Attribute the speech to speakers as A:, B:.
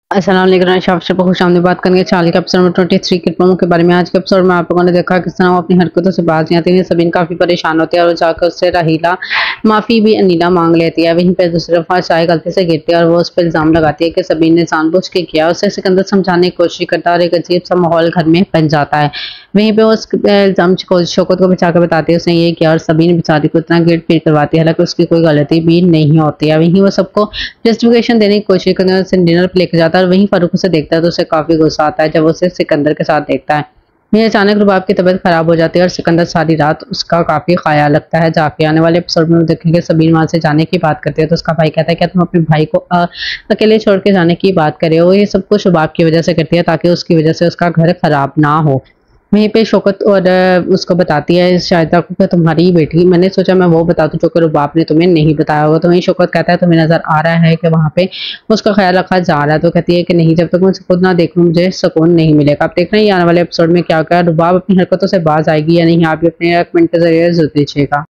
A: अस्सलाम वालेकुम, आपसे खुश आमदीद। बात करेंगे चार्ली के एपिसोड नंबर 23 के प्रोमो के बारे में। आज के एपिसोड में आप लोगों ने देखा किस तरह वो अपनी हरकतों से बाज नहीं आती है। सबीन काफ़ी परेशान होती है और जाकर उससे राहीला माफ़ी भी अनीला मांग लेती है। वहीं पे दूसरी तरफ चाय गलती से गिरती है और वो उस पर इल्ज़ाम लगाती है कि सबीन ने जानबूझ के किया। उसे सिकंदर समझाने की कोशिश करता है और एक अजीब सा माहौल घर में बन जाता है। वहीं पे वो उस इल्ज़ाम को शौकत को बचा कर बताती है उसने ये किया और सबीन बेचारी को इतना गिल्ट फील करवाती है, हालांकि उसकी कोई गलती भी नहीं होती है। वहीं वो सबको जस्टिफिकेशन देने की कोशिश करते हैं, उसे डिनर पे लेकर जाता है और वहीं फारूक उसे देखता है तो उसे काफ़ी गुस्सा आता है जब वो उसे सिकंदर के साथ देखता है। वहीं अचानक रुबाब की तबीयत खराब हो जाती है और सिकंदर सारी रात उसका काफ़ी ख्याल रखता है। जाके आने वाले एपिसोड में देखेंगे सबीन वहाँ से जाने की बात करती है तो उसका भाई कहता है क्या तुम अपने भाई को अकेले छोड़ के जाने की बात कर रहे हो। ये सब कुछ रुबाब की वजह से करती है ताकि उसकी वजह से उसका घर खराब ना हो। वहीं पे शौकत और उसको बताती है शाहिदा को कि तुम्हारी बेटी, मैंने सोचा मैं वो बता दूं जो कि रुबाब ने तुम्हें नहीं बताया होगा। तो वहीं शौकत कहता है तुम्हें नजर आ रहा है कि वहाँ पे उसका ख्याल रखा जा रहा है। तो कहती है कि नहीं, जब तक मैं खुद ना देखूं मुझे सुकून नहीं मिलेगा। आप देख रहे हैं आने वाले एपिसोड में क्या क्या रुबाब अपनी हरकतों से बाज आएगी या नहीं। आप भी अपने कमेंट के जरिए जरूर दीजिएगा।